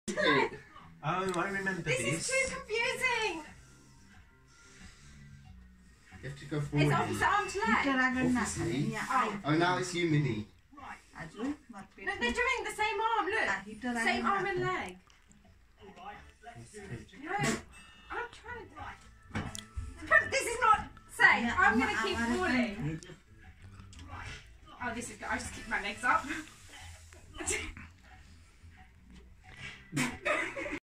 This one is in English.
Oh, I remember this. This is too confusing. You have to go forward. It's opposite arm to leg. Obviously. Oh. Oh, now it's you, Minnie. Look, they're doing the same arm, look. Same arm and leg. Look, I'm trying to... This is not safe. I'm going to keep falling. Oh, this is good. I just keep my legs up.